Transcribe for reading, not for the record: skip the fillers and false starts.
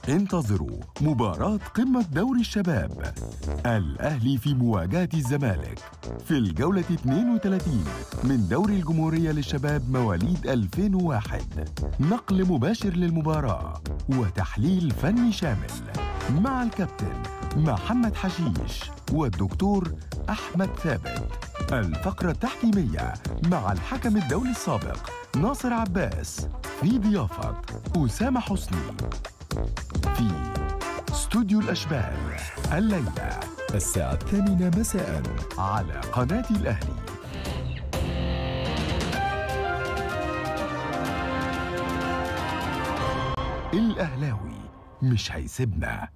انتظروا مباراة قمة دوري الشباب، الأهلي في مواجهة الزمالك في الجولة 32 من دوري الجمهورية للشباب مواليد 2001. نقل مباشر للمباراة وتحليل فني شامل مع الكابتن محمد حشيش والدكتور أحمد ثابت. الفقرة التحكيمية مع الحكم الدولي السابق ناصر عباس في ضيافة أسامة حسني في استوديو الأشبال الليلة الساعة 8 مساء على قناة الأهلي. الأهلاوي مش هيسيبنا.